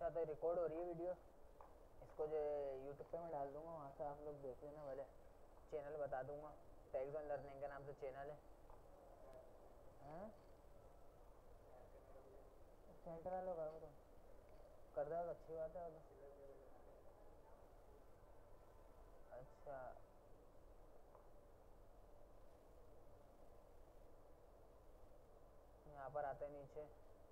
तो रिकॉर्ड हो रही है वीडियो, इसको जो यूट्यूब पे मैं डाल दूंगा, वहाँ से आप लोग देख लेना। वाले चैनल बता दूंगा, टैग्स ऑन लर्निंग के नाम से चैनल है। सेंटर वालों का तो कर दो तो अच्छी बात है। वो तो अच्छा, यहाँ पर आते हैं नीचे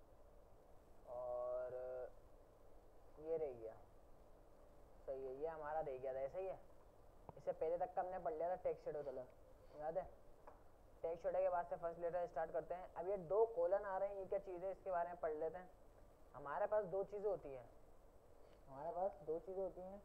और ये रह गया। सही है, ये हमारा रह गया था, ऐसा ही है। इससे पहले तक का हमने पढ़ लिया था टेक्स्ट शेडो कलर, याद है। टेक्स्ट शेडो के बाद से फर्स्ट लेटर स्टार्ट करते हैं। अब ये 2 कोलन आ रहे हैं, ये क्या चीज़ है इसके बारे में पढ़ लेते हैं। हमारे पास 2 चीज़ें होती हैं, हमारे पास 2 चीज़ें होती हैं।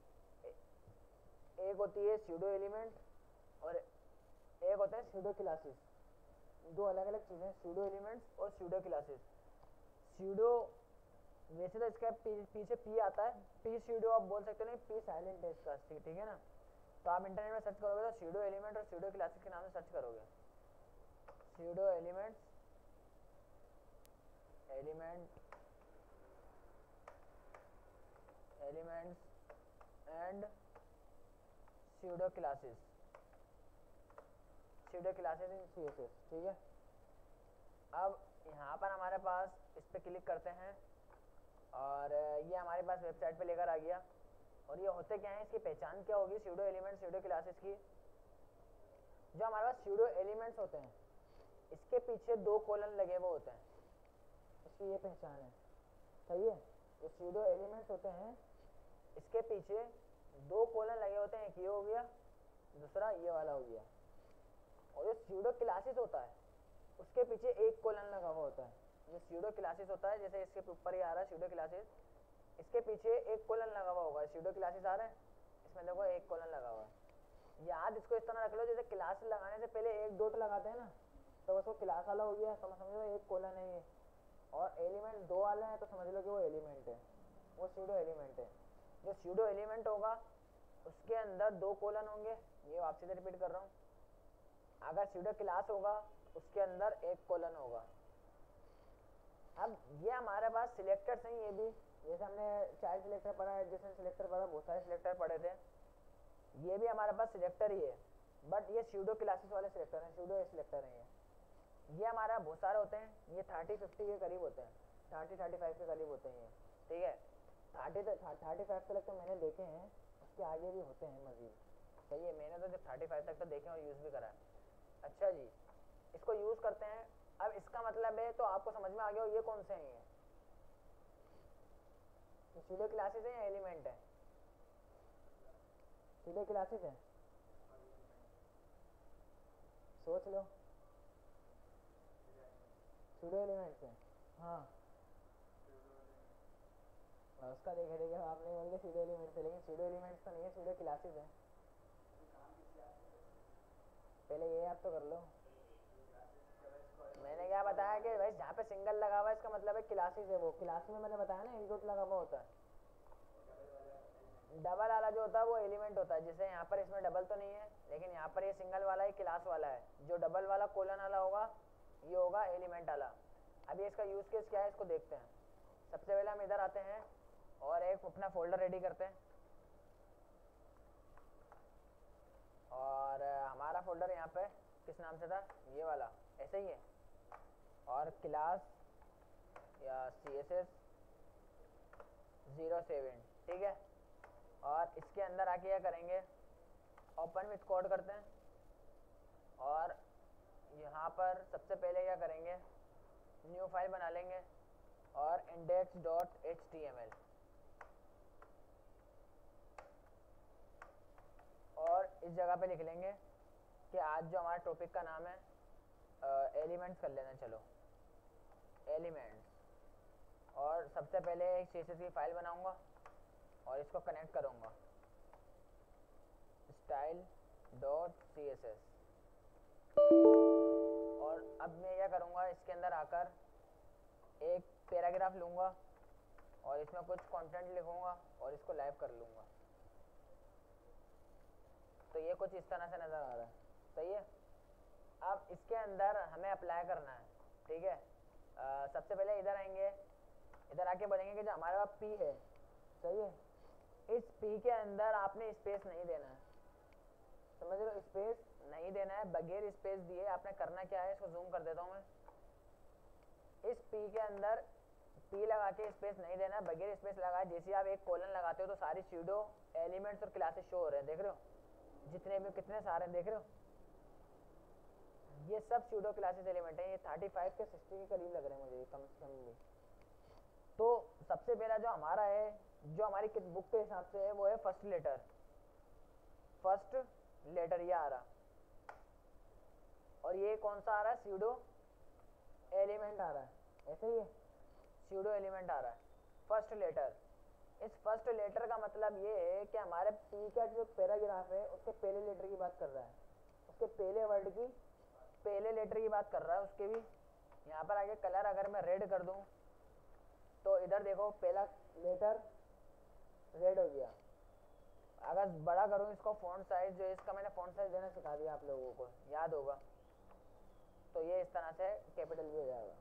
एक होती है स्यूडो एलिमेंट और एक होते हैं स्यूडो क्लासेस। 2 अलग अलग चीज़ें, स्यूडो एलिमेंट्स और स्यूडो क्लासेस। स्यूडो वैसे तो इसका पीछे पी आता है, पी स्यूडो आप बोल सकते हो, नहीं पी साइलेंट है इसका, ठीक है ना। तो आप इंटरनेट में सर्च करोगे तो स्यूडो एलिमेंट और स्यूडो क्लासेस के नाम से सर्च करोगे। Pseudo element and pseudo classes in CSS, ठीक है। अब यहाँ पर हमारे पास इस पर क्लिक करते हैं और ये हमारे पास वेबसाइट पे लेकर आ गया। और ये होते क्या है, इसकी पहचान क्या होगी स्यूडो एलिमेंट स्यूडो क्लासेस की। जो हमारे पास स्यूडो एलिमेंट्स होते हैं, इसके पीछे 2 कोलन लगे हुए होते हैं, इसकी ये पहचान है, सही है। जो स्यूडो एलिमेंट्स होते हैं, इसके पीछे 2 कोलन लगे होते हैं, एक ये हो गया, दूसरा ये वाला हो गया। और जो स्यूडो क्लासेस होता है, उसके पीछे 1 कोलन लगा हुआ होता है। जो स्यूडो क्लासेस होता है, जैसे इसके ऊपर ही आ रहा है स्यूडो क्लासेस, इसके पीछे 1 कोलन लगा हुआ होगा। स्यूडो क्लासेस आ रहे हैं, इसमें देखो 1 कोलन लगा हुआ है। याद इसको इस तरह रख लो, जैसे क्लास लगाने से पहले 1 डॉट लगाते हैं ना, तो उसको क्लास वाला हो गया, समझ लो 1 कोलन है ये। और एलिमेंट 2 वाले हैं तो समझ लो कि वो एलिमेंट है, वो स्यूडो एलिमेंट है। जो स्यूडो एलिमेंट होगा उसके अंदर 2 कोलन होंगे, ये आपसे से रिपीट कर रहा हूँ। अगर स्यूडो क्लास होगा उसके अंदर 1 कोलन होगा। अब ये हमारे पास सिलेक्टर्स हैं, ये भी जैसे हमने चाइल्ड सिलेक्टर पढ़ा है, एडजेसेंट सिलेक्टर पढ़ा, बहुत सारे सिलेक्टर पढ़े थे, ये भी हमारे पास सिलेक्टर ही है। बट ये स्यूडो क्लासेस वाले सिलेक्टर हैं, स्यूडो सिलेक्टर हैं ये हमारा बहुत सारे होते हैं। ये 30-50 के करीब होते हैं, 30-35 के करीब होते हैं ये, ठीक है। 35 तक तो मैंने देखे हैं, उसके आगे भी होते हैं मजीद, सही है। मैंने तो जब 35 तक तो देखे और यूज़ भी करा है। अच्छा जी, इसको यूज़ करते हैं। अब इसका मतलब है, तो आपको समझ में आ गया, ये कौन से हैं, ये स्यूडो क्लासेस हैं या एलिमेंट है? स्यूडो क्लासेस है, सोच लो। स्यूडो एलिमेंट्स है, हाँ। और उसका देखे देखे आपने बोल दिया स्यूडो एलिमेंट्स है, लेकिन स्यूडो एलिमेंट्स तो नहीं है, स्यूडो क्लासेस है। पहले ये आप तो कर लो। मैंने क्या बताया कि भाई जहाँ पे सिंगल लगा हुआ है इसका मतलब है क्लासेस है। वो क्लास में मैंने बताया ना, इनपुट लगा हुआ होता है। डबल वाला जो होता है वो एलिमेंट होता है। जैसे यहाँ पर इसमें डबल तो नहीं है, लेकिन यहाँ पर ये सिंगल वाला ही क्लास वाला है। जो डबल वाला कोलन वाला होगा ये होगा एलिमेंट वाला। अभी इसका यूज केस क्या है इसको देखते हैं। सबसे पहले हम इधर आते हैं और एक अपना फोल्डर रेडी करते हैं। और हमारा फोल्डर यहाँ पे किस नाम से था, ये वाला, ऐसे ही है। और क्लास या CSS 07, ठीक है। और इसके अंदर आके क्या करेंगे, ओपन विथ कोड करते हैं। और यहाँ पर सबसे पहले क्या करेंगे, न्यू फाइल बना लेंगे और index.html, और इस जगह पे लिख लेंगे कि आज जो हमारा टॉपिक का नाम है एलिमेंट्स कर लेना। चलो एलिमेंट्स। और सबसे पहले एक CSS की फाइल बनाऊंगा और इसको कनेक्ट करूंगा style.css। और अब मैं क्या करूंगा, इसके अंदर आकर एक पैराग्राफ लूंगा और इसमें कुछ कंटेंट लिखूंगा और इसको लाइव कर लूंगा। तो ये कुछ इस तरह से नज़र आ रहा है, सही है। अब इसके अंदर हमें अप्लाई करना है, ठीक है। सबसे पहले इधर आएंगे, इधर आके बोलेंगे कि जो हमारे पास P है, सही है, इस P के अंदर आपने स्पेस नहीं देना है, समझ रहे हो, स्पेस नहीं देना है। बगैर स्पेस दिए आपने करना क्या है, इसको जूम कर देता हूँ मैं, इस P के अंदर P लगा के स्पेस नहीं देना है, बगैर स्पेस लगाए जैसे आप एक कोलन लगाते हो तो सारी स्यूडो एलिमेंट्स और क्लासेस शो हो रहे हैं, देख रहे हो, जितने भी कितने सारे देख रहे हो, ये सब स्यूडो क्लासेस एलिमेंट हैं। ये 35 के 60 के करीब लग रहे हैं मुझे कम से कम भी। तो सबसे पहला जो हमारा है, जो हमारी बुक के हिसाब से है, वो है फर्स्ट लेटर। फर्स्ट लेटर ये आ रहा, और ये कौन सा आ रहा है, स्यूडो एलिमेंट आ रहा है, ऐसे ही है, स्यूडो एलिमेंट आ रहा है फर्स्ट लेटर। इस फर्स्ट लेटर का मतलब ये है कि हमारे पी का जो पैराग्राफ है उसके पहले लेटर की बात कर रहा है, उसके पहले वर्ड की पहले लेटर की बात कर रहा है उसके भी। यहाँ पर आगे कलर अगर मैं रेड कर दूं तो इधर देखो पहला लेटर रेड हो गया। अगर बड़ा करूं इसको फॉन्ट साइज, जो इसका मैंने फॉन्ट साइज देना सिखा दिया आप लोगों को, याद होगा, तो ये इस तरह से कैपिटल भी हो जाएगा।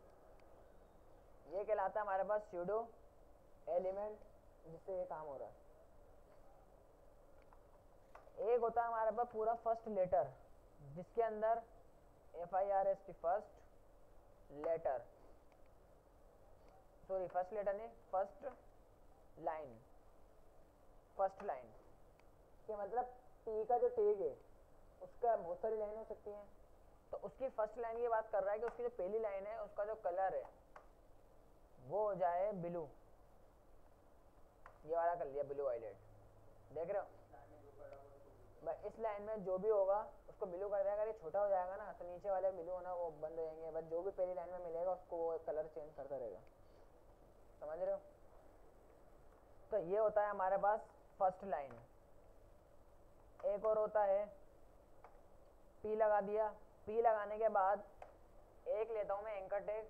ये कहलाता है हमारे पास स्यूडो एलिमेंट, जिससे ये काम हो रहा है। एक होता है हमारे पास पूरा फर्स्ट लेटर, जिसके अंदर FIRST first letter, sorry first letter नहीं, फर्स्ट लाइन, फर्स्ट लाइन के मतलब P का जो टैग है उसका बहुत सारी लाइन हो सकती हैं, तो उसकी फर्स्ट लाइन की बात कर रहा है कि उसकी जो पहली लाइन है उसका जो कलर है वो हो जाए ब्लू। ये वाला कर लिया ब्लू वायलेट, देख रहे हो, बस इस लाइन में जो भी होगा उसको ब्लू कर देगा। अगर ये छोटा हो जाएगा ना तो नीचे वाले ब्लू होना वो बंद हो जाएंगे, बस जो भी पहली लाइन में मिलेगा उसको वो कलर चेंज करता रहेगा, समझ रहे हो। तो ये होता है हमारे पास फर्स्ट लाइन। एक और होता है P लगा दिया, P लगाने के बाद एक लेता हूं मैं एंकर टैग,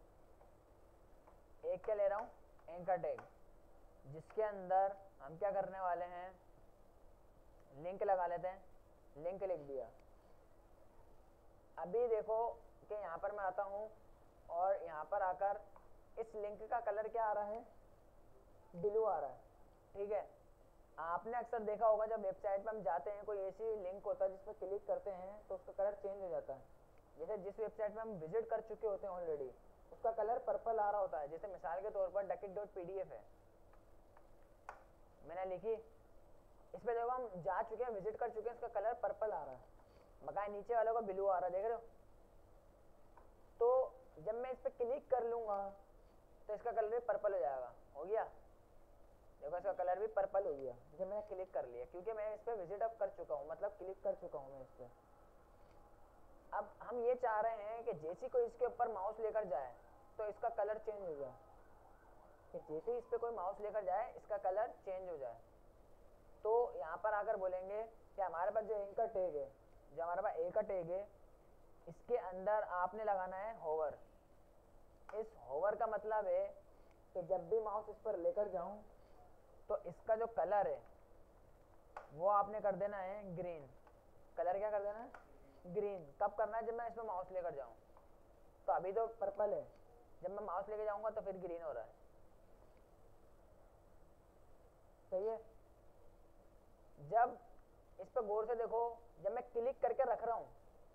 एक क्या ले रहा हूं, एंकर टैग, जिसके अंदर हम क्या करने वाले हैं, लिंक लगा लेते हैं, लिंक लिख दिया। अभी देखो कि यहाँ पर मैं आता हूँ और यहाँ पर आकर इस लिंक का कलर क्या आ रहा है, ब्लू आ रहा है, ठीक है। आपने अक्सर देखा होगा जब वेबसाइट पर हम जाते हैं, कोई ऐसी लिंक होता है जिस पर क्लिक करते हैं तो उसका कलर चेंज हो जाता है। जैसे जिस वेबसाइट में हम विजिट कर चुके होते हैं ऑलरेडी, उसका कलर पर्पल आ रहा होता है। जैसे मिसाल के तौर पर duckit.pdf है, मैंने लिखी, इस पे देखो हम जा चुके हैं, विजिट कर चुके हैं, इसका कलर पर्पल आ रहा है, मगर नीचे वाले को ब्लू आ रहा है, देख रहे हो। तो जब मैं इस पे क्लिक कर लूंगा तो इसका कलर भी पर्पल हो जाएगा, हो गया, देखो इसका कलर भी पर्पल हो गया जब मैंने क्लिक कर लिया, क्योंकि मैं इस पे विजिट अब कर चुका हूँ, मतलब क्लिक कर चुका हूँ मैं इस पे। अब हम ये चाह रहे हैं कि जैसे कोई इसके ऊपर माउस लेकर जाए तो इसका कलर चेंज हो जाए, कि जैसे ही इस पे कोई माउस लेकर जाए इसका कलर चेंज हो जाए। तो यहाँ पर आकर बोलेंगे कि हमारे पास जो एंकर टैग है, जो हमारे पास ए का टैग है, इसके अंदर आपने लगाना है होवर। इस होवर का मतलब है कि जब भी माउस इस पर लेकर जाऊं तो इसका जो कलर है वो आपने कर देना है ग्रीन। कलर क्या कर देना है, ग्रीन। कब करना है, जब मैं इसमें माउस लेकर जाऊं। तो अभी तो पर्पल है, जब मैं माउस लेकर जाऊंगा तो फिर ग्रीन हो रहा है, सही है। जब इस पर गौर से देखो, जब मैं क्लिक करके रख रहा हूं,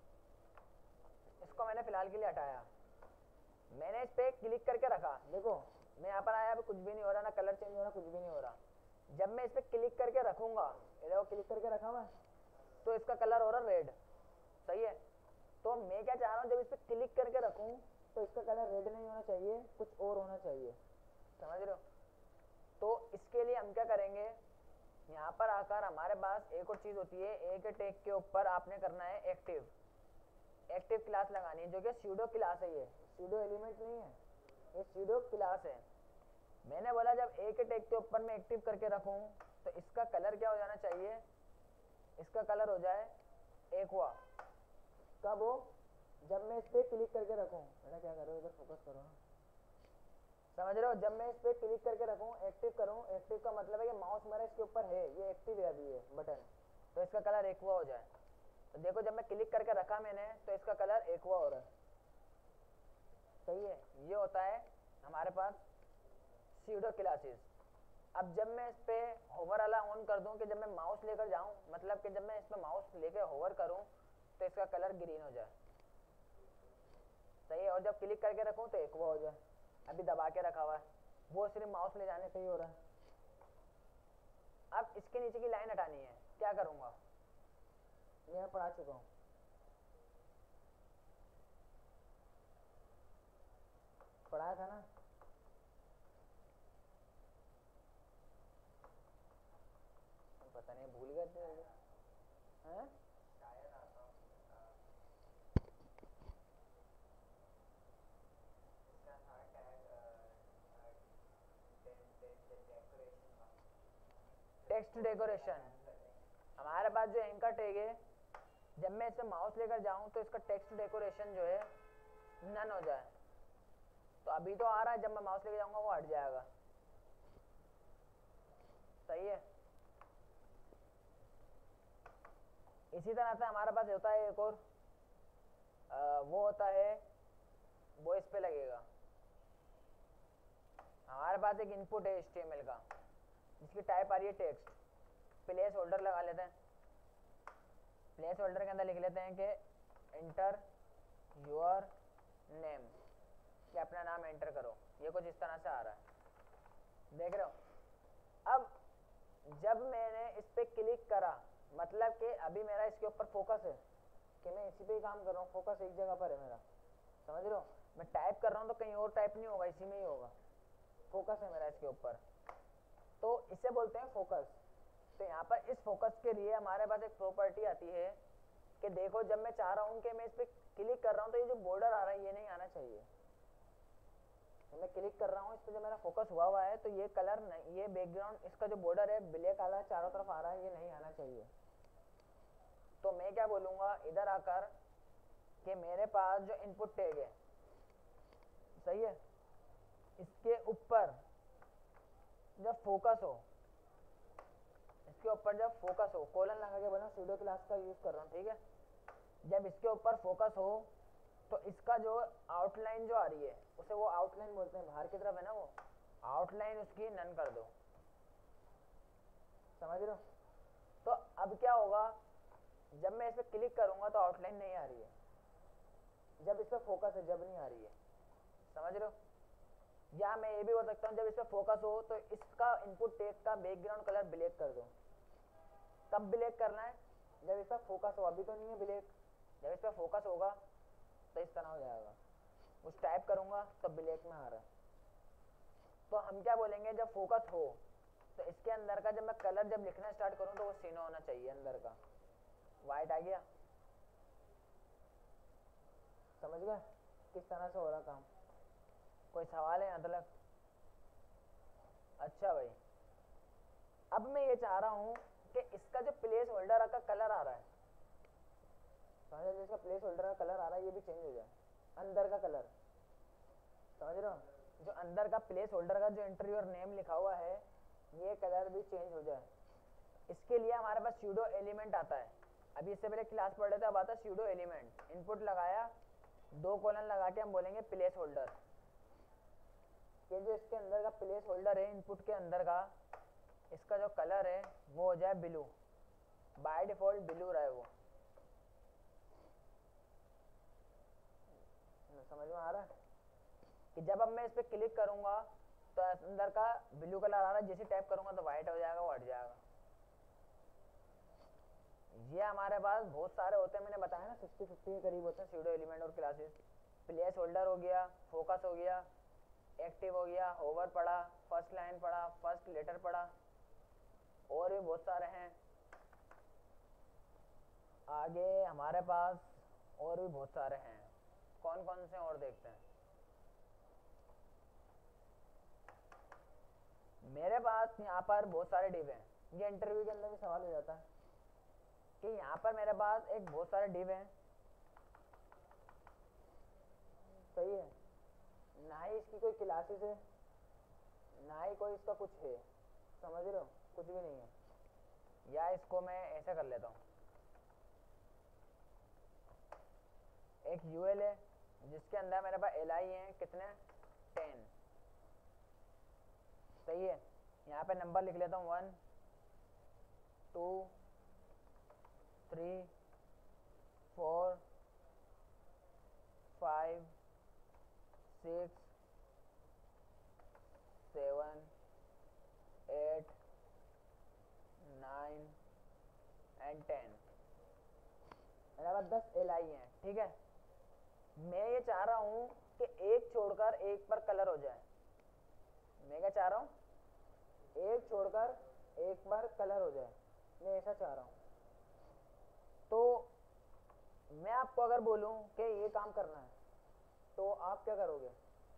इसको मैंने फिलहाल के लिए हटाया, मैंने इस पे क्लिक करके रखा, देखो मैं यहाँ पर आया, अभी कुछ भी नहीं हो रहा, ना कलर चेंज हो रहा, कुछ भी नहीं हो रहा। जब मैं इस पे क्लिक करके रखूंगा, ये देखो क्लिक करके रखा मैं, तो इसका कलर हो रहा रेड, सही है। तो मैं क्या चाह रहा हूँ, जब इस पे क्लिक करके रखूं तो इसका कलर रेड नहीं होना चाहिए, कुछ और होना चाहिए, समझ रहे हो। तो इसके लिए हम क्या करेंगे, यहाँ पर आकर हमारे पास एक और चीज होती है, एक टैग के ऊपर आपने करना है एक्टिव, एक्टिव क्लास लगानी है, जो कि स्यूडो क्लास है। ये स्यूडो एलिमेंट नहीं है, ये स्यूडो क्लास है। मैंने बोला जब एक टैग के ऊपर मैं एक्टिव करके रखूं तो इसका कलर क्या हो जाना चाहिए, इसका कलर हो जाए एक्वा। कब हो, जब मैं इस पे क्लिक करके रखूं, बेटा क्या करो, इधर फोकस करो ना, समझ रहे हो। जब मैं इस पे क्लिक करके रखूं, एक्टिव करूं, एक्टिव का मतलब है कि माउस मेरा इसके ऊपर है, ये एक्टिव है अभी ये बटन, तो इसका कलर एक्वा हो जाए। तो देखो जब मैं क्लिक करके रखा मैंने तो इसका कलर एक्वा हो रहा है, सही है। ये होता है हमारे पास सूडो क्लासेस। अब जब मैं इस पे होवर वाला ऑन कर दूं कि जब मैं माउस लेकर जाऊं, मतलब कि जब मैं इस पे माउस लेकर होवर करूं तो इसका कलर ग्रीन हो जाए, सही है, और जब क्लिक करके रखूं तो एक वो हो जाए। अभी दबा के रखा हुआ है, वो सिर्फ माउस ले जाने पे ही हो रहा है। अब इसके नीचे की लाइन हटानी है, क्या करूंगा, ये मैं पढ़ा चुका हूँ। पढ़ाया था ना, पता नहीं भूल गए थे हैं? टेक्स्ट डेकोरेशन, हमारे पास जो एंकर टैग है, जब मैं इसे माउस लेकर जाऊं तो इसका टेक्स्ट डेकोरेशन जो है नन हो जाए। तो अभी तो आ रहा है, जब मैं माउस लेकर जाऊंगा वो हट जाएगा, सही है। इसी तरह से हमारे पास होता है एक और वो होता है, वो इस पे लगेगा। हमारे पास एक इनपुट है HTML का जिसकी टाइप आ रही है टेक्स्ट। प्लेस होल्डर लगा लेते हैं, प्लेस होल्डर के अंदर लिख लेते हैं कि एंटर योर नेम, कि अपना नाम एंटर करो। ये कुछ इस तरह से आ रहा है, देख रहे हो। अब जब मैंने इस पे क्लिक करा, मतलब कि अभी मेरा इसके ऊपर फोकस है कि मैं इसी पे ही काम कर रहा हूँ, फोकस एक जगह पर है मेरा, समझ रहे हो। मैं टाइप कर रहा हूँ तो कहीं और टाइप नहीं होगा, इसी में ही होगा, फोकस है मेरा इसके ऊपर, तो इसे बोलते हैं फोकस। तो यहाँ पर इस फोकस के लिए हमारे पास एक प्रॉपर्टी आती है कि देखो जब मैं चाह रहा हूँ कि मैं इस पे क्लिक कर रहा हूँ तो ये जो बॉर्डर आ रहा है ये नहीं आना चाहिए। मैं क्लिक कर रहा हूँ इस पे, जो मेरा फोकस हुआ है तो ये कलर नहीं, ये बैकग्राउंड इसका जो बॉर्डर है ब्लैक वाला चारों तरफ आ रहा है, ये नहीं आना चाहिए। तो मैं क्या बोलूँगा इधर आकर कि मेरे पास जो इनपुट टैग है, सही है, इसके ऊपर जब फोकस हो, इसके ऊपर जब फोकस हो, कोलन लगा के बना, सूडो क्लास का यूज कर रहा हूँ, ठीक है। जब इसके ऊपर फोकस हो तो इसका जो आउटलाइन जो आ रही है उसे वो आउटलाइन बोलते हैं, बाहर की तरफ है ना वो आउटलाइन, उसकी नन कर दो, समझ रहे हो। तो अब क्या होगा, जब मैं इस पर क्लिक करूंगा तो आउटलाइन नहीं आ रही है, जब इस पर फोकस है जब नहीं आ रही है, समझ रहे हो। या मैं ये भी बोल सकता हूँ जब इस पर फोकस हो तो इसका इनपुट टैग का बैकग्राउंड कलर ब्लैक कर दो। कब ब्लैक करना है, जब इस पर फोकस हो, अभी तो नहीं है ब्लैक, जब इस पर फोकस होगा तो इस तरह हो जाएगा। कुछ टाइप करूंगा तो ब्लैक में आ रहा है। तो हम क्या बोलेंगे, जब फोकस हो तो इसके अंदर का जब मैं कलर जब लिखना स्टार्ट करूं तो वो सीनो होना चाहिए, अंदर का वाइट आ गया, समझ गए किस तरह से हो रहा काम। कोई सवाल है यहाँ तक? अच्छा भाई, अब मैं ये चाह रहा हूँ कि इसका जो प्लेस होल्डर का कलर आ रहा है, समझ रहे हो, इसका प्लेस होल्डर का कलर आ रहा है ये भी चेंज हो जाए, अंदर का कलर, समझ रहे हो, जो अंदर का प्लेस होल्डर का जो एंटर योर नेम लिखा हुआ है ये कलर भी चेंज हो जाए। इसके लिए हमारे पास सूडो एलिमेंट आता है। अभी इससे पहले क्लास पढ़ रहे थे, अब आता है सूडो एलिमेंट। इनपुट लगाया, दो कोलन लगा के हम बोलेंगे प्लेस होल्डर, ये जो इसके अंदर का प्लेस होल्डर है इनपुट के अंदर का, इसका जो कलर है वो हो जाए ब्लू, बाय डिफॉल्ट ब्लू रहे वो, समझ में आ रहा है कि जब अब मैं इस पर क्लिक करूंगा तो अंदर का ब्लू कलर आ रहा है, जैसे टाइप करूंगा तो व्हाइट हो जाएगा, वो हट जाएगा। ये हमारे पास बहुत सारे होते हैं, मैंने बताया ना 60-50 के करीब होते हैं सूडो एलिमेंट और क्लासेस। प्लेस होल्डर हो गया, फोकस हो गया, एक्टिव हो गया, होवर पढ़ा, फर्स्ट लाइन पढ़ा, फर्स्ट लेटर पढ़ा, और भी बहुत सारे हैं। आगे हमारे पास और भी बहुत सारे हैं, कौन कौन से और देखते हैं। मेरे पास यहाँ पर बहुत सारे डिव हैं, ये इंटरव्यू के अंदर भी सवाल हो जाता है कि यहाँ पर मेरे पास एक बहुत सारे डिव हैं, सही है, ना ही इसकी कोई क्लासेस है ना ही कोई इसका कुछ है, समझ रहे हो, कुछ भी नहीं है। या इसको मैं ऐसे कर लेता हूँ, एक यूएल है जिसके अंदर मेरे पास एल आई है कितने 10, सही है। यहाँ पे नंबर लिख लेता हूँ 1 2 3 4 5 6 7 8 9 एंड 10। मेरे पास 10 LI हैं, ठीक है। मैं ये चाह रहा हूँ कि एक छोड़कर एक पर कलर हो जाए। मैं क्या चाह रहा हूँ, एक छोड़कर एक पर कलर हो जाए, मैं ऐसा चाह रहा हूँ। तो मैं आपको अगर बोलूँ कि ये काम करना है तो आप क्या करोगे?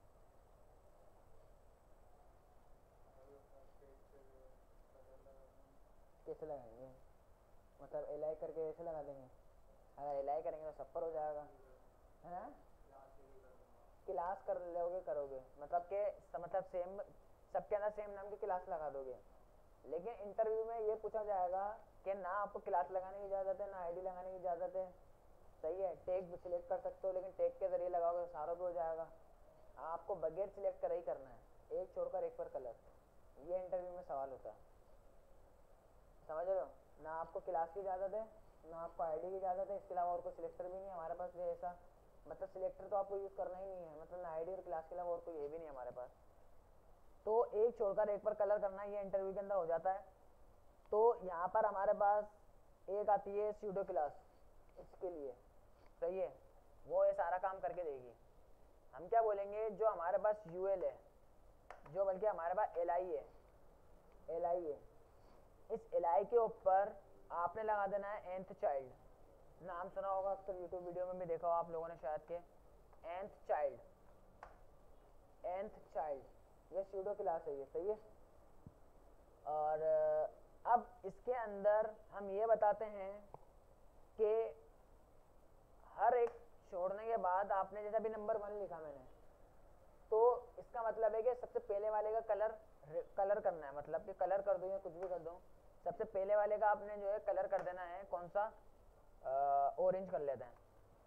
कैसे लगाएंगे? मतलब LI करके ऐसे लगा देंगे? अगर LI करेंगे तो सब पर हो जाएगा, है ना? क्लास कर लोगे, करोगे मतलब कि मतलब सेम, सबके अंदर सेम नाम की क्लास लगा दोगे। लेकिन इंटरव्यू में ये पूछा जाएगा कि ना आपको क्लास लगाने की इजाज़त है ना आईडी लगाने की इजाज़त है, सही है। टैग भी सिलेक्ट कर सकते हो, लेकिन टैग के जरिए लगाओगे तो सारों पे हो जाएगा। आपको बगैर सिलेक्ट कर ही करना है, एक छोड़कर एक पर कलर। ये इंटरव्यू में सवाल होता है, समझ रहे हो? ना आपको क्लास की इजाज़त है ना आपको आईडी की इजाज़त है, इसके अलावा और कोई सिलेक्टर भी नहीं है हमारे पास ऐसा। मतलब सिलेक्टर तो आपको यूज़ करना ही नहीं है, मतलब ना आईडी और क्लास के अलावा और कोई ये भी नहीं है हमारे पास। तो एक छोड़कर एक पर कलर करना ये इंटरव्यू के अंदर हो जाता है। तो यहाँ पर हमारे पास एक आती है स्यूडो क्लास, इसके लिए, सही है। वो ये सारा काम करके देगी। हम क्या बोलेंगे, जो हमारे पास UL है, जो बल्कि हमारे पास LI है, LI है, इस LI के ऊपर आपने लगा देना है nth चाइल्ड। नाम सुना होगा अक्सर, यूट्यूब वीडियो में भी देखा हो आप लोगों ने शायद के, nth चाइल्ड, nth चाइल्ड, ये स्यूडो क्लास है ये, सही है। और अब इसके अंदर हम ये बताते हैं कि हर एक छोड़ने के बाद आपने जैसा भी नंबर 1 लिखा मैंने, तो इसका मतलब है कि सबसे पहले वाले का कलर करना है, मतलब कि कलर कर दूं या कुछ भी कर दूं, सबसे पहले वाले का आपने जो है कलर कर देना है। कौन सा? ऑरेंज कर लेते हैं।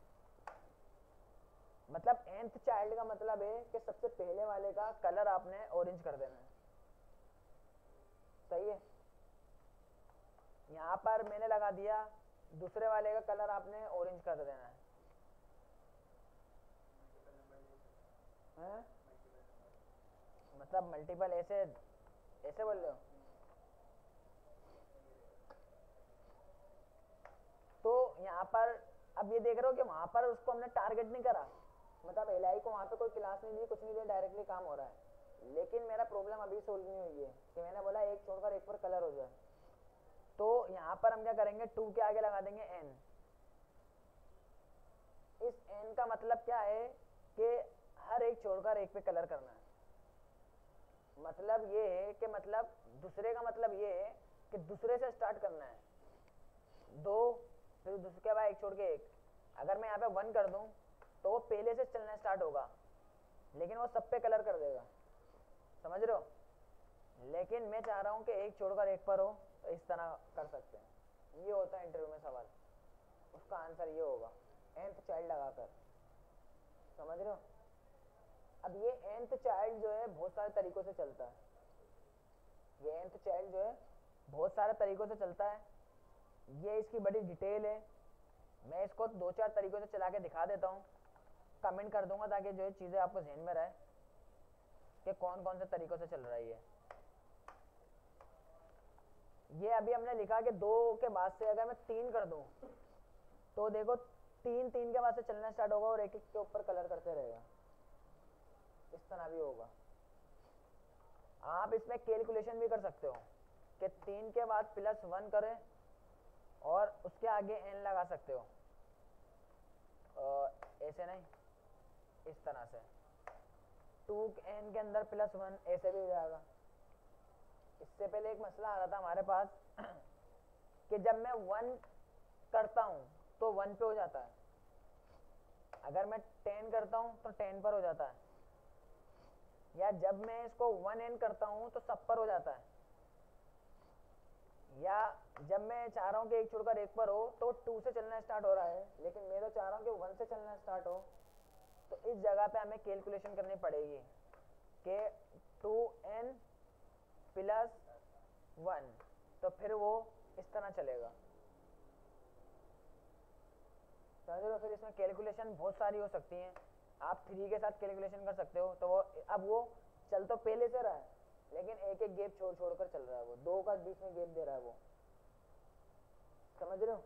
मतलब nth चाइल्ड का मतलब है कि सबसे पहले वाले का कलर आपने ऑरेंज कर देना है, सही है। यहाँ पर मैंने लगा दिया दूसरे वाले का कलर आपने ऑरेंज कर देना है? मतलब मल्टीपल ऐसे ऐसे बोल रहे हो? तो यहाँ पर अब ये देख रहे हो कि वहां पर उसको हमने टारगेट नहीं करा, मतलब LI को वहां पे कोई क्लास नहीं दी, कुछ नहीं दिया, डायरेक्टली काम हो रहा है। लेकिन मेरा प्रॉब्लम अभी सोल्व नहीं हुई है कि मैंने बोला एक छोड़कर एक पर कलर हो जाए। तो यहाँ पर हम क्या करेंगे, 2 के आगे लगा देंगे n। इस n का मतलब क्या है कि हर एक छोड़कर एक पे कलर करना है। मतलब ये है कि मतलब दूसरे का मतलब ये है कि दूसरे से स्टार्ट करना है, 2 फिर दूसरे के बाद एक छोड़ के एक। अगर मैं यहाँ पे 1 कर दूं तो वो पहले से चलना स्टार्ट होगा, लेकिन वो सब पे कलर कर देगा, समझ रहे हो? लेकिन मैं चाह रहा हूँ कि एक छोड़कर एक पर हो, तो इस तरह कर सकते हैं। ये होता है इंटरव्यू में सवाल, उसका आंसर ये होगा nth चाइल्ड लगाकर, समझ रहे हो? अब ये nth चाइल्ड जो है बहुत सारे तरीकों से चलता है, ये nth चाइल्ड जो है बहुत सारे तरीकों से चलता है। ये इसकी बड़ी डिटेल है, मैं इसको 2-4 तरीकों से चला के दिखा देता हूँ, कमेंट कर दूंगा ताकि जो है चीज़ें आपको ध्यान में रहे कि कौन कौन से तरीकों से चल रही है। ये अभी हमने लिखा कि 2 के बाद से अगर मैं 3 कर दूं तो देखो 3 के बाद से चलना स्टार्ट होगा और एक एक के ऊपर कलर करते रहेगा, इस तरह भी होगा। आप इसमें कैलकुलेशन भी कर सकते हो कि 3 के बाद +1 करें और उसके आगे n लगा सकते हो, ऐसे नहीं, इस तरह से 2n के अंदर +1 ऐसे भी हो जाएगा। इससे पहले एक मसला आ रहा था हमारे पास कि जब मैं 1 करता हूं तो 1 पे हो जाता है, अगर मैं 10 करता हूं तो 10 पर हो जाता है, या जब मैं इसको 1n करता हूं तो सब पर हो जाता है, या जब मैं चाह रहा हूं कि एक छोड़कर एक पर हो तो 2 से चलना स्टार्ट हो रहा है, लेकिन मैं तो चाह रहा हूं कि 1 से चलना स्टार्ट हो। तो इस जगह पे हमें कैलकुलेशन करनी पड़ेगी कि 2n +1, तो फिर वो इस तरह चलेगा। समझ रहे हो? फिर इसमें कैलकुलेशन बहुत सारी हो सकती हैं, आप 3 के साथ कैलकुलेशन कर सकते हो। तो वो अब वो चल तो पहले से रहा है, लेकिन एक एक गैप छोड़ छोड़ कर चल रहा है, वो 2 का बीच में गैप दे रहा है वो। समझ रहे हो?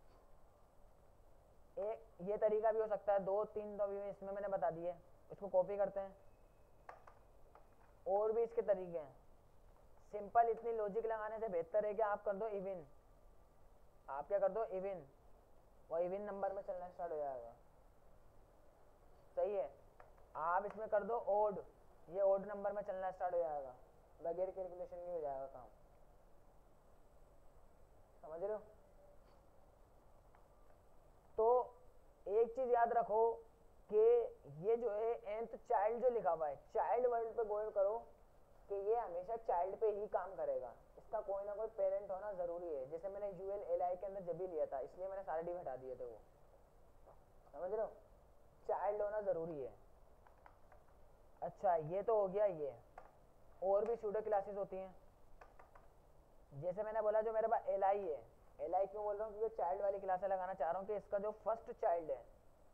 एक ये तरीका भी हो सकता है, 2 3 तो अभी इसमें मैंने बता दिए, इसको कॉपी करते हैं। और भी इसके तरीके हैं। सिंपल इतनी लॉजिक लगाने से बेहतर है कि आप कर दो इवन। आप क्या कर दो? इवन। वो इवन नंबर में चलना स्टार्ट हो जाएगा। सही है। आप इसमें कर दो ओड, ये ओड नंबर में चलना स्टार्ट हो जाएगा, बगैर कैलकुलेशन नहीं हो जाएगा काम। समझ रहे हो? तो एक चीज याद रखो कि ये जो है nth चाइल्ड जो लिखा हुआ है, चाइल्ड वर्ड पे गौर करो कि ये हमेशा चाइल्ड पे ही काम करेगा, इसका कोई ना कोई पेरेंट होना जरूरी है। जैसे मैंने यूएल एल के अंदर जब भी लिया था, इसलिए मैंने सारे डी हटा दिए थे वो। समझ रहे हो? चाइल्ड होना जरूरी है। अच्छा, ये तो हो गया ये। और भी सूडो क्लासेस होती हैं, जैसे मैंने बोला जो मेरे पास एल है। एल क्यों बोल रहा हूँ? क्योंकि चाइल्ड वाली क्लासें लगाना चाह रहा हूँ कि इसका जो फर्स्ट चाइल्ड है,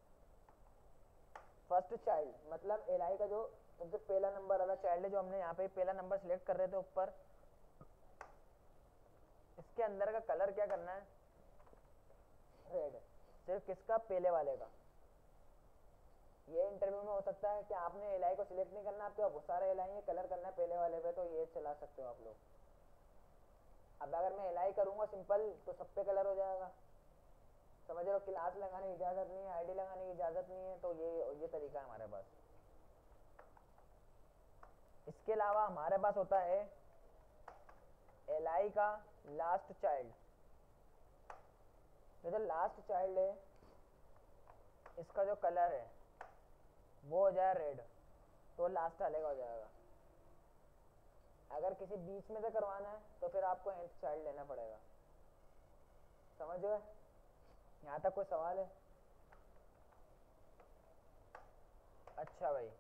फर्स्ट चाइल्ड मतलब एल का जो सबसे पहला नंबर वाला चाइल्ड है, जो हमने यहाँ पे पहला नंबर सिलेक्ट कर रहे थे ऊपर, इसके अंदर का कलर क्या करना है? रेड। सिर्फ किसका? पहले वाले का। ये इंटरव्यू में हो सकता है कि आपने एल को सिलेक्ट नहीं करना, आपके बहुत सारे एल है, कलर करना है पहले वाले पे, तो ये चला सकते हो आप लोग। अब अगर मैं एल करूंगा सिंपल, तो सब पे कलर हो जाएगा। समझ रहे हो? क्लास लगाने की इजाजत नहीं है, आईडी लगाने की इजाजत नहीं है, तो ये तरीका है हमारे पास। इसके अलावा हमारे पास होता है एल का लास्ट चाइल्ड। तो जो लास्ट चाइल्ड है, इसका जो कलर है वो हो जाए रेड, तो लास्ट वाले का हो जाएगा। अगर किसी बीच में से करवाना है तो फिर आपको nth चाइल्ड लेना पड़ेगा। समझ गए? यहाँ तक कोई सवाल है? अच्छा भाई,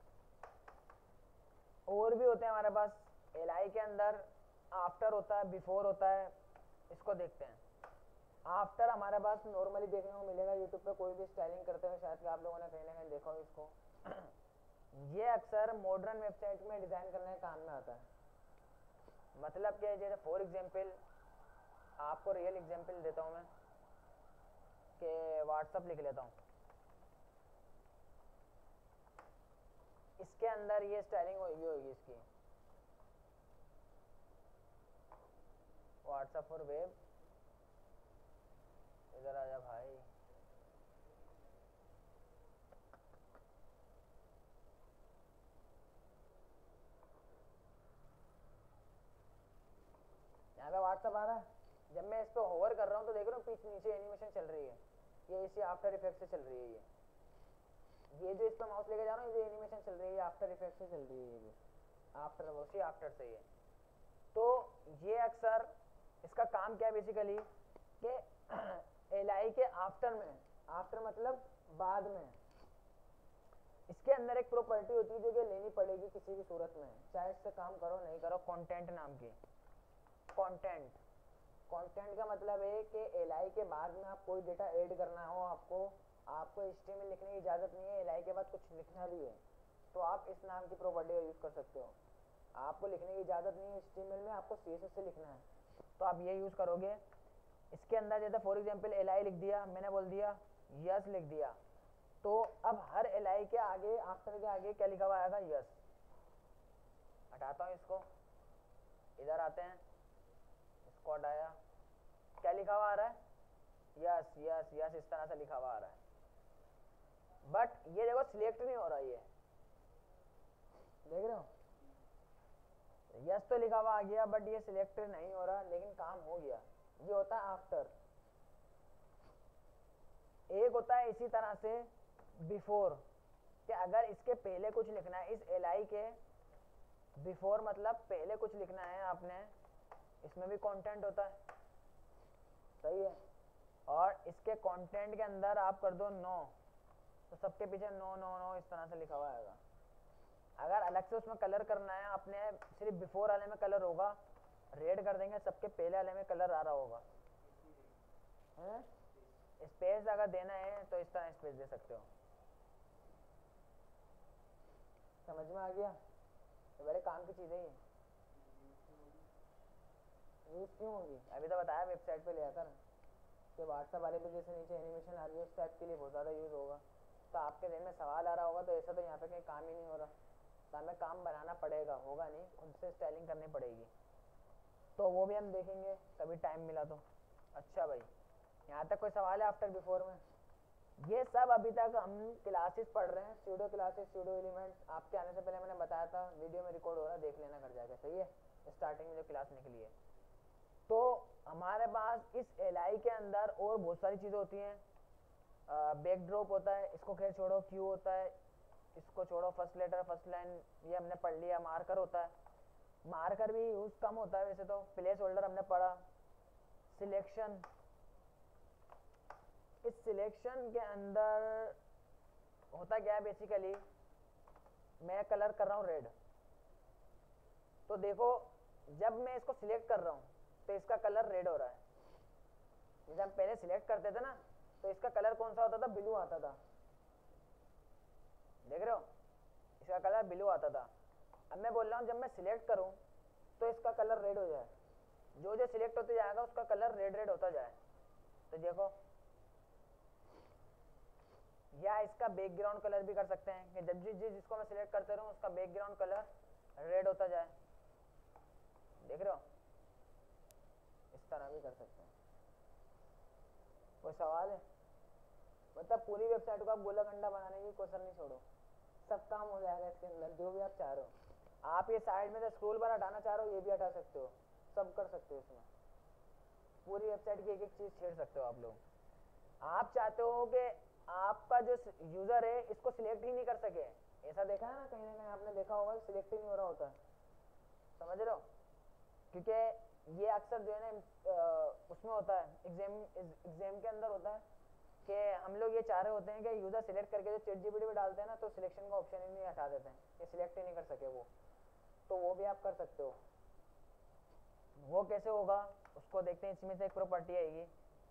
और भी होते हैं हमारे पास एल के अंदर। आफ्टर होता है, बिफोर होता है, इसको देखते हैं। आफ्टर हमारे पास नॉर्मली देखने को मिलेगा यूट्यूब पे, कोई भी स्टाइलिंग करते हुए, शायद कि आप लोगों ने कहीं ना कहीं देखा हो इसको। ये अक्सर मॉडर्न वेबसाइट में डिजाइन करने के काम में आता है। मतलब क्या है? जैसे फॉर एग्जांपल, आपको रियल एग्जांपल देता हूँ मैं, कि व्हाट्सअप लिख लेता हूँ, इसके अंदर ये स्टाइलिंग होगी इसकी, व्हाट्सअप फॉर वेब। इधर आ जा भाई। यहाँ पे व्हाट्सअप आ रहा है। जब मैं इस पर होवर कर रहा हूँ तो देख रहा हूँ पीछे नीचे एनिमेशन चल रही है, ये इसी आफ्टर इफेक्ट से चल रही है। ये जो इस पर माउस लेके जा रहा हूँ, ये जो एनिमेशन चल रही है आफ्टर इफेक्ट से चल रही है, ये आफ्टर उसी आफ्टर से ही है। तो ये अक्सर इसका काम क्या है बेसिकली, कि एल के आफ्टर में, आफ्टर मतलब बाद में, इसके अंदर एक प्रॉपर्टी होती है जो कि लेनी पड़ेगी किसी भी सूरत में, चाहे इससे काम करो नहीं करो, कंटेंट नाम की। कंटेंट, कंटेंट का मतलब है कि एल के बाद में आप कोई डेटा ऐड करना हो, आपको HTML लिखने की इजाजत नहीं है, एल के बाद कुछ लिखना भी है तो आप इस नाम की प्रॉपर्टी का यूज कर सकते हो। आपको लिखने की इजाजत नहीं है HTML में, आपको CSS से लिखना है, तो आप ये यूज करोगे। इसके अंदर जैसे फॉर एग्जांपल एल लिख दिया, मैंने बोल दिया यस लिख दिया, तो अब हर एल के आगे, आफ्टर के आगे क्या लिखा हुआ आएगा? यस। हटाता हूँ इसको, इधर आते हैं, इसको हटाया, क्या लिखा हुआ आ रहा है? यस यस यस, इस तरह से लिखा हुआ आ रहा है। बट ये देखो सिलेक्ट नहीं हो रहा, ये देख रहे हो? यस तो लिखा हुआ आ गया, बट ये सिलेक्ट नहीं हो रहा, लेकिन काम हो गया। ये होता है आफ्टर। एक होता है इसी तरह से बिफोर, कि अगर इसके पहले कुछ लिखना है, इस एल के बिफोर मतलब पहले कुछ लिखना है आपने, इसमें भी कंटेंट होता है, सही है। और इसके कंटेंट के अंदर आप कर दो नो, तो सबके पीछे नो नो नो इस तरह से लिखा हुआ आएगा। अगर अलग से उसमें कलर करना है आपने, सिर्फ बिफोर वाले में कलर होगा, रेड कर देंगे, सबके पहले वाले में कलर आ रहा होगा। स्पेस अगर देना है तो इस तरह स्पेस दे सकते हो। समझ में आ गया? ये बड़े काम की चीज़ें ही यूज़ क्यों होगी, अभी तो बताया वेबसाइट पे ले आकर कि व्हाट्सएप वाले पे जैसे नीचे एनिमेशन आ रही है उस टाइप के लिए बहुत ज़्यादा यूज़ होगा। तो आपके दिन में सवाल आ रहा होगा तो ऐसा तो यहाँ पे कहीं काम ही नहीं हो रहा, तो हमें काम बनाना पड़ेगा, होगा नहीं, खुद से स्टाइलिंग करनी पड़ेगी। तो वो भी हम देखेंगे कभी टाइम मिला तो। अच्छा भाई, यहाँ तक कोई सवाल है आफ्टर बिफोर में? ये सब अभी तक हम क्लासेस पढ़ रहे हैं, स्यूडो क्लासेस, स्यूडो एलिमेंट्स। आपके आने से पहले मैंने बताया था, वीडियो में रिकॉर्ड हो रहा है, देख लेना घर जाकर, सही है? स्टार्टिंग में जो क्लास निकली है। तो हमारे पास इस एलआई के अंदर और बहुत सारी चीज़ें होती हैं। बैकड्रॉप होता है, इसको खैर छोड़ो। क्यू होता है, इसको छोड़ो। फर्स्ट लेटर, फर्स्ट लाइन, ये हमने पढ़ लिया। मार्कर होता है, मार्कर भी यूज कम होता है वैसे तो। प्लेस होल्डर हमने पढ़ा। सिलेक्शन, इस सिलेक्शन के अंदर होता क्या है बेसिकली, मैं कलर कर रहा हूँ रेड, तो देखो जब मैं इसको सिलेक्ट कर रहा हूँ तो इसका कलर रेड हो रहा है। जैसे हम पहले सिलेक्ट करते थे ना तो इसका कलर कौन सा होता था, ब्लू आता था, देख रहे हो, इसका कलर ब्लू आता था। अब मैं बोल रहा हूँ जब मैं सिलेक्ट करूँ तो इसका कलर रेड हो जाए, जो जो सिलेक्ट होते जाएगा उसका कलर रेड रेड होता जाए। तो देखो, या इसका बैकग्राउंड कलर भी कर सकते हैं कि जब जिसको मैं सिलेक्ट करते रहूँ उसका बैकग्राउंड कलर रेड होता जाए, देख रहे हो, इस तरह भी कर सकते हैं। कोई सवाल है? मतलब पूरी वेबसाइट को आप गोला कंडा बनाने की कोशिश नहीं छोड़ो, सब काम हो जाएगा इसके अंदर, जो भी आप चाह रहे हो। आप ये साइड में से स्क्रोल बार हटाना चाह रहे हो, ये भी हटा सकते हो, सब कर सकते हो इसमें। पूरी वेबसाइट की एक एक चीज़ छेड़ सकते हो आप लोग। आप चाहते हो कि आपका जो यूज़र है इसको सिलेक्ट ही नहीं कर सके, ऐसा देखा है ना कहीं आपने देखा होगा, सिलेक्ट ही नहीं हो रहा होता है, समझ रहे हो? क्योंकि ये अक्सर जो है ना उसमें होता है, एग्जाम के अंदर होता है कि हम लोग ये चाह रहे होते हैं कि यूज़र सिलेक्ट करके जो ChatGPT पे डालते हैं ना तो सिलेक्शन का ऑप्शन ही नहीं हटा देते हैं, ये सिलेक्ट ही नहीं कर सके वो, तो वो भी आप कर सकते हो। वो कैसे होगा उसको देखते हैं। इसमें से एक प्रॉपर्टी आएगी,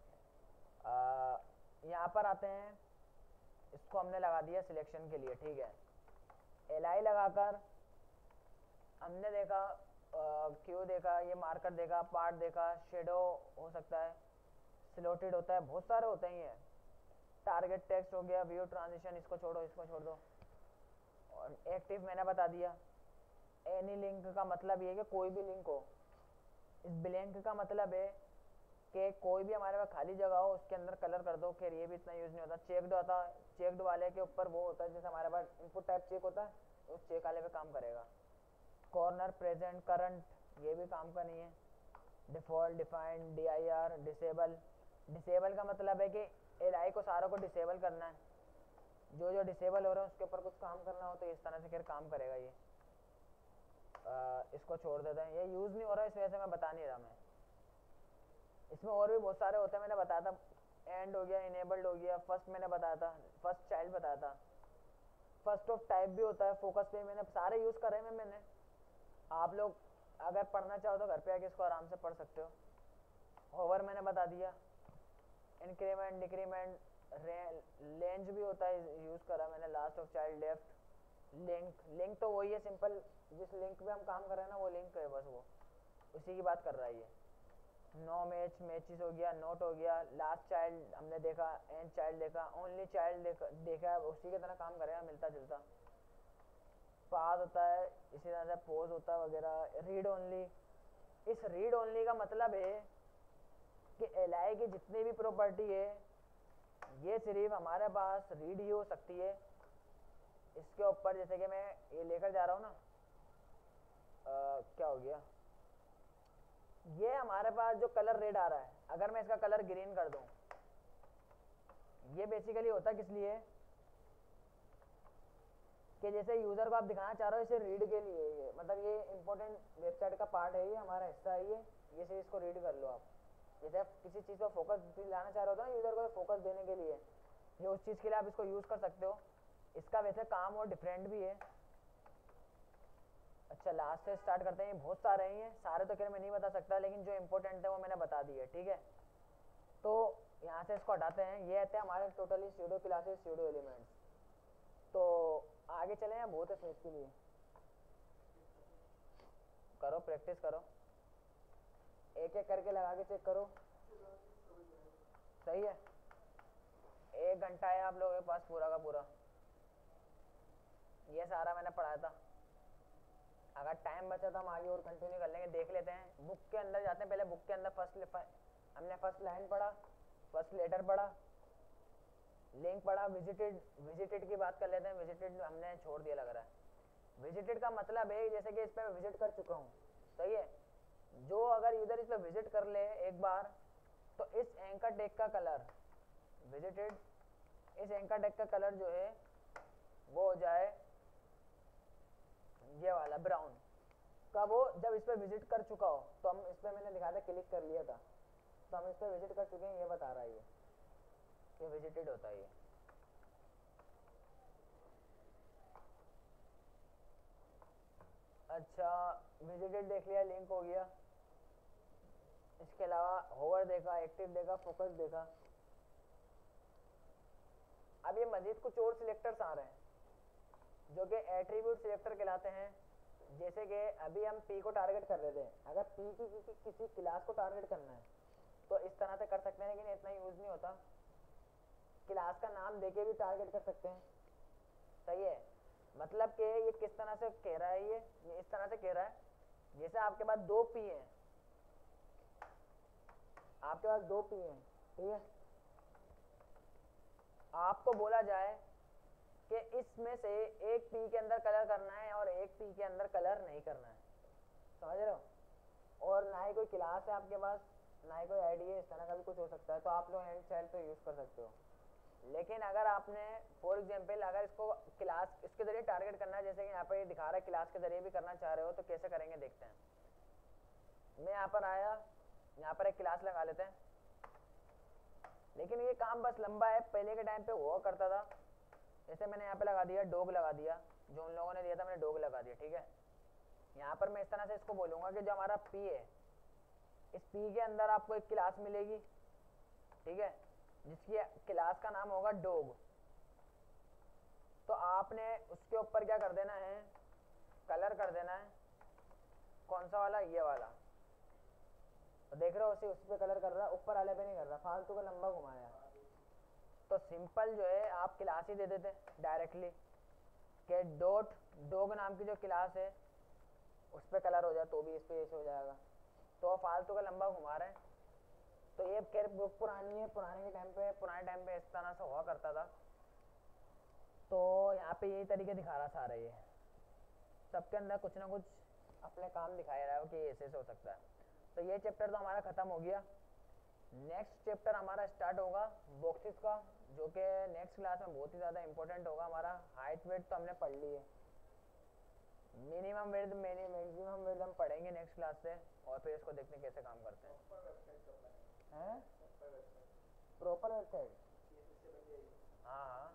यहाँ पर आते हैं, इसको हमने लगा दिया सिलेक्शन के लिए, ठीक है। एलआई लगाकर हमने देखा, क्यू देखा, ये मार्कर देखा, पार्ट देखा, शेडो हो सकता है, स्लॉटेड होता है, बहुत सारे होते हैं ये। टारगेट टेक्स्ट हो गया, व्यू ट्रांजिशन, इसको छोड़ो, इसको छोड़ दो। और एक्टिव मैंने बता दिया। एनी लिंक का मतलब ये है कि कोई भी लिंक हो। इस ब्लैंक का मतलब है कि कोई भी हमारे पास खाली जगह हो उसके अंदर कलर कर दो। खैर ये भी इतना यूज़ नहीं होता। चेक्ड होता, चेक्ड वाले के ऊपर वो होता है, जैसे हमारे पास इनपुट टाइप चेक होता है तो उस चेक वाले पे काम करेगा। कॉर्नर, प्रेजेंट, करंट, ये भी काम का नहीं है। Default, defined, DIR, disable. Disable का मतलब है कि एलआई को सारों को डिसेबल करना है, जो जो डिसेबल हो रहा है उसके ऊपर कुछ काम करना हो तो इस तरह से फिर काम करेगा ये। इसको छोड़ देते हैं, ये यूज़ नहीं हो रहा है इस वजह से मैं बता नहीं रहा। मैं इसमें और भी बहुत सारे होते हैं, मैंने बताया था। एंड हो गया, इनेबल्ड हो गया, फर्स्ट मैंने बताया था, फर्स्ट चाइल्ड बताया था, फर्स्ट ऑफ टाइप भी होता है, फोकस पे मैंने सारे यूज़ करे हैं मैंने। आप लोग अगर पढ़ना चाहो तो घर पे आके इसको आराम से पढ़ सकते हो। होवर मैंने बता दिया, इंक्रीमेंट, डिक्रीमेंट, रेंज भी होता है, यूज़ करा मैंने। Last of child, left, link. Link तो वही है सिंपल, जिस लिंक पे हम काम कर रहे हैं ना वो लिंक है, बस वो उसी की बात कर रहा है ये। नो मैच, मैचेस हो गया, नोट हो गया। लास्ट चाइल्ड हमने देखा, एंड चाइल्ड देखा, ओनली चाइल्ड देखा, उसी की तरह काम करेगा, मिलता जुलता। पास होता है, इसी तरह से पोज होता है वगैरह। रीड ओनली, इस रीड ओनली का मतलब है कि एलआई की जितनी भी प्रॉपर्टी है ये सिर्फ हमारे पास रीड ही हो सकती है। इसके ऊपर जैसे कि मैं ये लेकर जा रहा हूँ ना, क्या हो गया, ये हमारे पास जो कलर रेड आ रहा है, अगर मैं इसका कलर ग्रीन कर दूं, ये बेसिकली होता किस लिए कि जैसे यूज़र को आप दिखाना चाह रहे हो इसे रीड के लिए, ये मतलब ये इंपॉर्टेंट वेबसाइट का पार्ट है, ये हमारा हिस्सा है ये से इसको रीड कर लो आप। जैसे आप किसी चीज़ पर फोकस दिलाना चाह रहे हो ना यूज़र को, फोकस देने के लिए, ये उस चीज़ के लिए आप इसको यूज़ कर सकते हो। इसका वैसे काम और डिफरेंट भी है। अच्छा लास्ट से स्टार्ट करते हैं, बहुत सारे हैं, सारे तो खैर मैं नहीं बता सकता, लेकिन जो इंपॉर्टेंट है वो मैंने बता दिए, ठीक है। तो यहाँ से इसको हटाते हैं, ये आते हैं हमारे totally pseudo classes pseudo elements. तो आगे चले या बहुत है फेस के लिए, करो प्रैक्टिस करो, एक एक करके लगा के चेक करो, सही है। 1 घंटा है आप लोगों के पास पूरा का पूरा, ये सारा मैंने पढ़ाया था। अगर टाइम बचा तो हम आगे और कंटिन्यू कर लेंगे, देख लेते हैं। बुक के अंदर जाते हैं, पहले बुक के अंदर हमने फर्स्ट लाइन पढ़ा, फर्स्ट लेटर पढ़ा, लिंक पढ़ा, विजिटेड की बात कर लेते हैं। विजिटेड हमने छोड़ दिया लग रहा है। विजिटेड का मतलब है जैसे कि इस पर विजिट कर चुका हूँ, सही है। जो अगर यूजर इस पर विजिट कर ले एक बार, तो इस एंकर टेग का कलर विजिटेड, इस एंकर टेग का कलर जो है वो हो जाए ये वाला ब्राउन। कब हो, जब इस पर विजिट कर चुका हो। तो हम इस पर मैंने दिखाया था, क्लिक कर लिया था, तो हम इस पर विजिट कर चुके हैं, ये बता रहा है ये विजिटेड होता है ये। अच्छा विजिटेड देख लिया, लिंक हो गया। इसके अलावा होवर देखा, एक्टिव देखा, फोकस देखा। अब ये मजीद कुछ और सिलेक्टर्स आ रहे हैं जो कि एट्रीब्यूट सिलेक्टर कहलाते हैं। जैसे कि अभी हम पी को टारगेट कर रहे थे, अगर पी की किसी क्लास को टारगेट करना है तो इस तरह से कर सकते हैं, लेकिन इतना यूज नहीं होता। क्लास का नाम देके भी टारगेट कर सकते हैं, सही है। मतलब कि ये किस तरह से कह रहा है, ये इस तरह से कह रहा है जैसे आपके पास 2 पी हैं, आपके पास 2 पी हैं, ठीक है। आपको बोला जाए कि इसमें से एक पी के अंदर कलर करना है और एक पी के अंदर कलर नहीं करना है, समझ रहे हो। और ना ही कोई क्लास है आपके पास, ना ही कोई आईडी है, इस तरह का भी कुछ हो सकता है, तो आप लोग एंड चाइल्ड तो यूज कर सकते हो। लेकिन अगर आपने फॉर एग्जांपल अगर इसको क्लास इसके जरिए टारगेट करना है, जैसे कि यहाँ पर ये दिखा रहा है क्लास के जरिए भी करना चाह रहे हो, तो कैसे करेंगे देखते हैं। मैं यहाँ पर आया, यहाँ पर एक क्लास लगा लेते हैं, लेकिन ये काम बस लंबा है, पहले के टाइम पे हुआ करता था। जैसे मैंने यहाँ पे लगा दिया डॉग, लगा दिया, जो उन लोगों ने दिया था मैंने डॉग लगा दिया, ठीक है। यहाँ पर मैं इस तरह से इसको बोलूँगा कि जो हमारा पी है, इस पी के अंदर आपको एक क्लास मिलेगी, ठीक है, जिसकी क्लास का नाम होगा डॉग। तो आपने उसके ऊपर क्या कर देना है, कलर कर देना है, कौन सा वाला, ये वाला। तो देख रहे हो उसी पे कलर कर रहा है, ऊपर वाले पे नहीं कर रहा, फालतू का लंबा घुमाया। तो सिंपल जो है आप क्लास ही दे देते डायरेक्टली कि डॉट डॉग नाम की जो क्लास है उस पर कलर हो जाए, तो भी इस पर ऐसे हो जाएगा। तो फालतू का लंबा घुमा रहे हैं। तो ये खैर बुक पुरानी है, पुराने टाइम पे इस तरह से हुआ करता था। तो यहाँ पे यही तरीके दिखा रहा था रही है, सबके अंदर कुछ ना कुछ अपने काम दिखाया रहा है कि ऐसे हो सकता है। तो ये चैप्टर तो हमारा खत्म हो गया। नेक्स्ट चैप्टर हमारा स्टार्ट होगा बॉक्सेस का, जो कि नेक्स्ट क्लास में बहुत ही ज़्यादा इंपॉर्टेंट होगा हमारा। हाइट वेट तो हमने पढ़ ली है, मिनिमम वेट मैक्सिमम वेट हम पढ़ेंगे नेक्स्ट क्लास से, और फिर इसको देखते हैं कैसे काम करते हैं। प्रॉपर वेबसाइट, हाँ हाँ